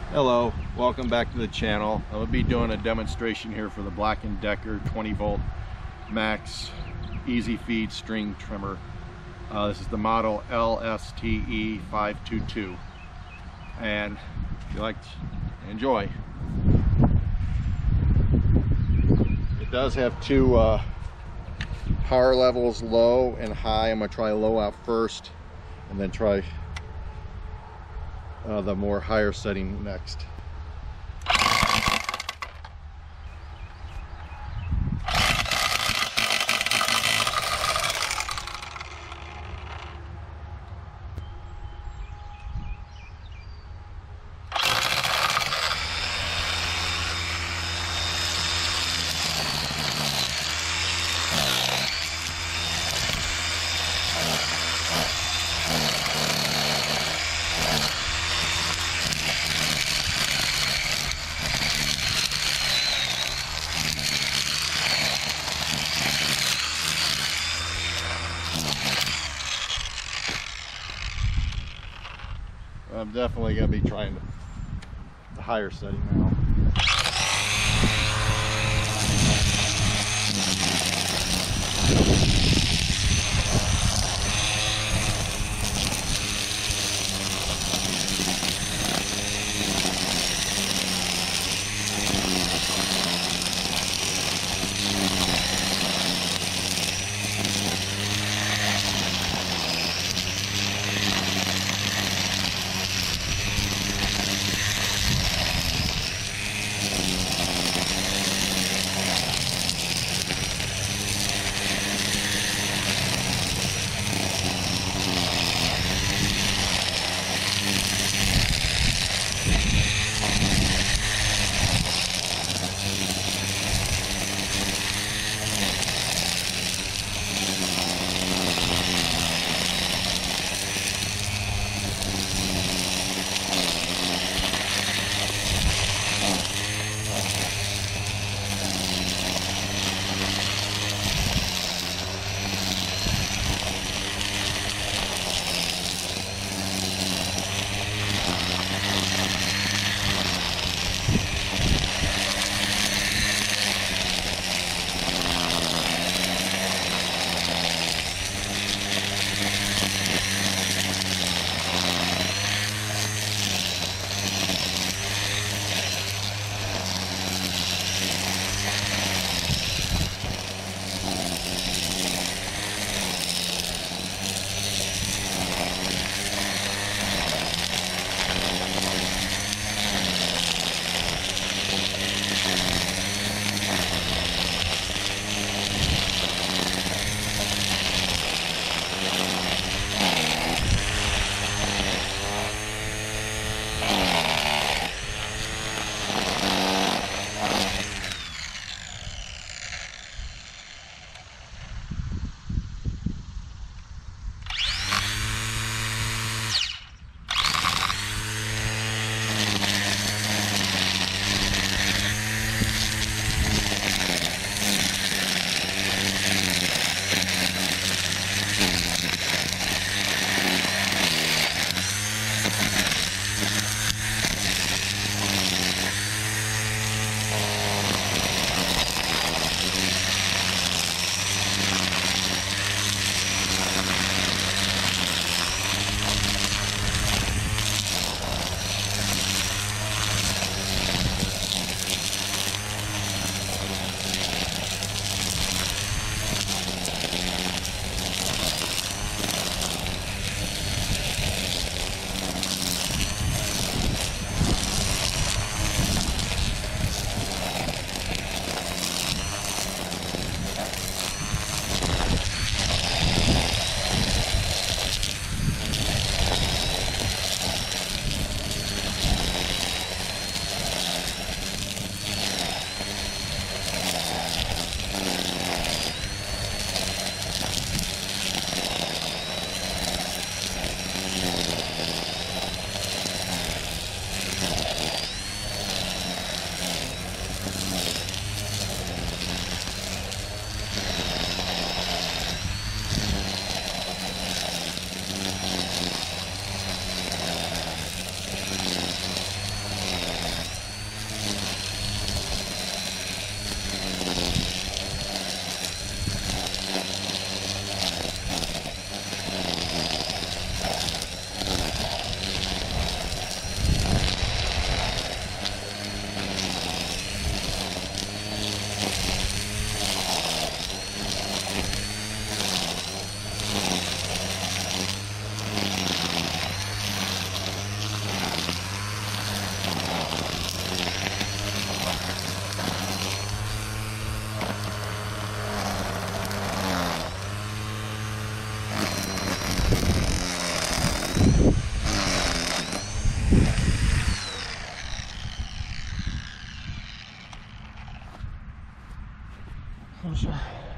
Hello, welcome back to the channel. I'm going to be doing a demonstration here for the Black & Decker 20 volt max easy feed string trimmer. This is the model LSTE 522, and if you like, enjoy. It does have two power levels, low and high. I'm going to try low out first and then try the more higher setting next. I'm definitely going to be trying the higher setting now. Closer.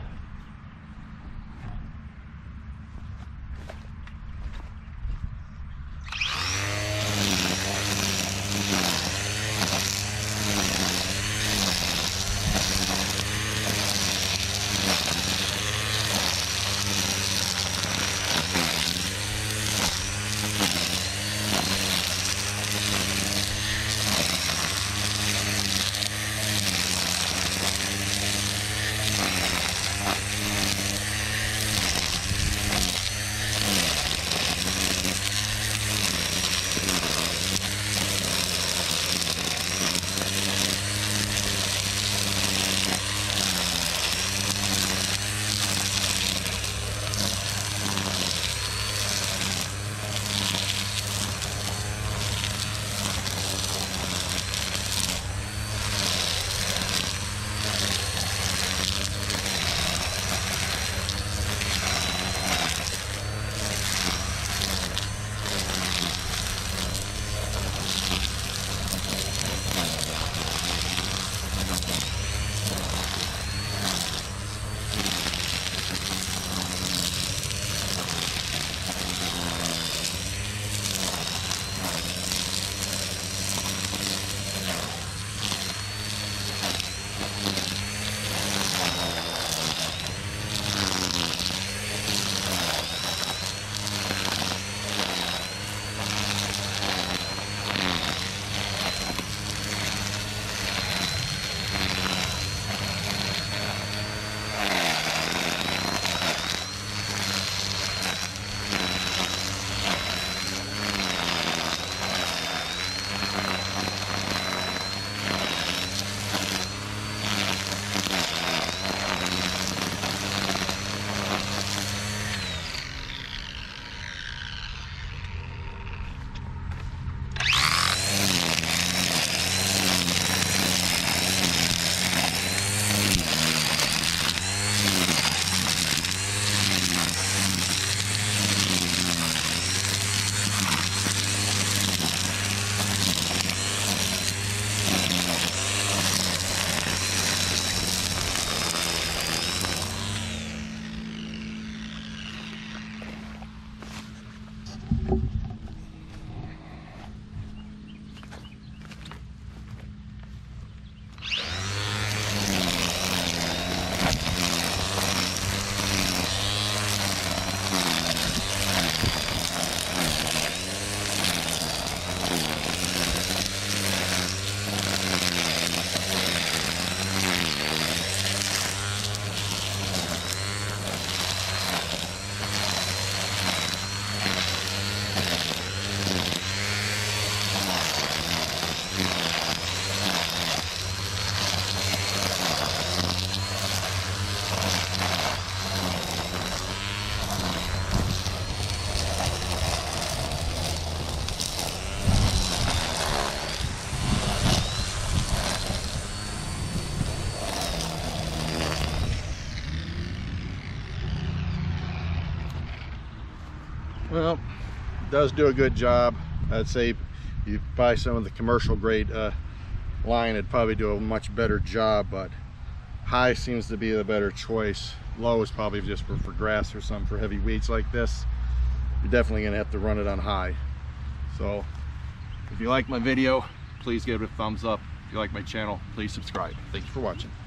Well, it does do a good job. I'd say if you buy some of the commercial grade line, it'd probably do a much better job, but high seems to be the better choice. Low is probably just for grass or something, for heavy weeds like this. You're definitely gonna have to run it on high. So if you like my video, please give it a thumbs up. If you like my channel, please subscribe. Thank you for watching.